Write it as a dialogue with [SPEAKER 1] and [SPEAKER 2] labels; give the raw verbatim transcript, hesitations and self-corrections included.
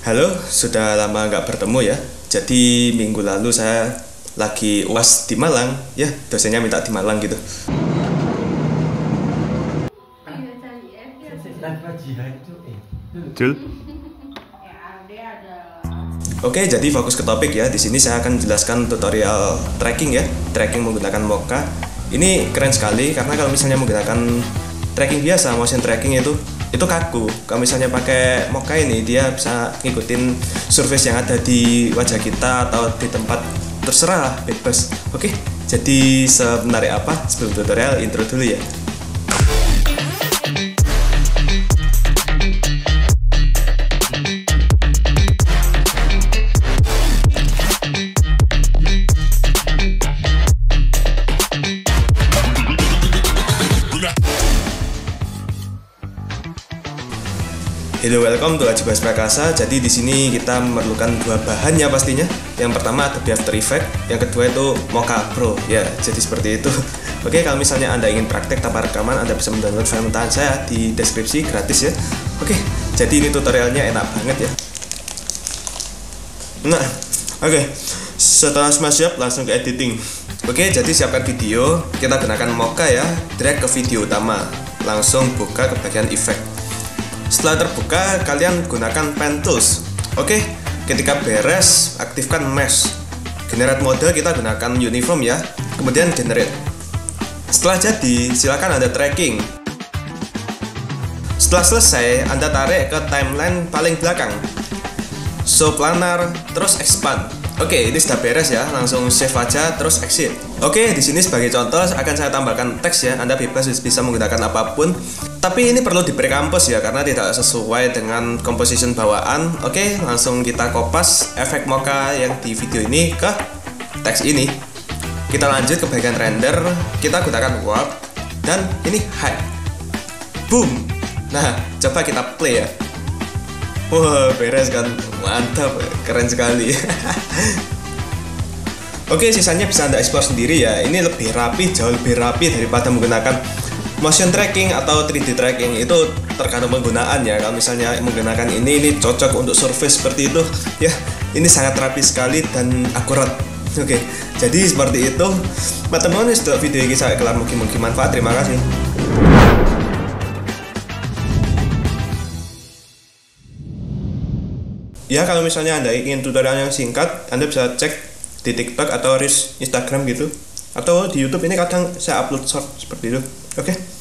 [SPEAKER 1] Halo, sudah lama nggak bertemu ya. Jadi minggu lalu saya lagi U A S di Malang, ya dosennya minta di Malang gitu. Jul. Oke, jadi fokus ke topik ya. Di sini saya akan jelaskan tutorial tracking ya, tracking menggunakan Mocha. Ini keren sekali karena kalau misalnya menggunakan tracking biasa, motion tracking itu itu kaku. Kalau misalnya pakai Mocha ini, dia bisa ngikutin surface yang ada di wajah kita atau di tempat terserah, bebas. Oke, jadi sebenarnya apa? Sebelum tutorial, intro dulu ya. Hello, welcome to Aji Bas Prakasa. Jadi di sini kita memerlukan dua bahan ya pastinya. Yang pertama Adobe After Effects, yang kedua itu Mocha Pro. Ya, jadi seperti itu. Oke, kalau misalnya Anda ingin praktek tanpa rekaman, Anda bisa mendownload file mentahan saya di deskripsi gratis ya. Oke, jadi ini tutorialnya enak banget ya. Nah, oke. Setelah semua siap, langsung ke editing. Oke, jadi siapkan video. Kita gunakan Mocha ya. Drag ke video utama. Langsung buka ke bagian efek. Setelah terbuka, kalian gunakan Pen Tools. Oke, ketika beres, aktifkan Mesh. Generate mode kita gunakan Uniform ya. Kemudian Generate. Setelah jadi, silakan Anda tracking. Setelah selesai, Anda tarik ke timeline paling belakang. Show planar, terus expand. Oke, ini sudah beres ya. Langsung save aja, terus exit. Oke, di sini sebagai contoh akan saya tambahkan teks ya. Anda bebas bisa menggunakan apapun. Tapi ini perlu di pre-compose ya, karena tidak sesuai dengan composition bawaan. Oke, langsung kita kopas efek Mocha yang di video ini ke teks ini. Kita lanjut ke bagian render. Kita gunakan warp dan ini hide. Boom. Nah, coba kita play ya. Wah, beres kan? Mantap, keren sekali. Oke, sisanya bisa Anda explore sendiri ya. Ini lebih rapi, jauh lebih rapi daripada menggunakan motion tracking atau tiga D tracking. Itu tergantung penggunaan ya. Kalau misalnya menggunakan ini, ini cocok untuk surface seperti itu ya. Ini sangat rapi sekali dan akurat. Oke, jadi seperti itu. Teman-teman, setelah video ini saya kelar, mungkin-mungkin manfaat. Terima kasih. Ya, kalau misalnya Anda ingin tutorial yang singkat, Anda bisa cek di TikTok atau Reels Instagram gitu. Atau di YouTube ini kadang saya upload short seperti itu. Oke.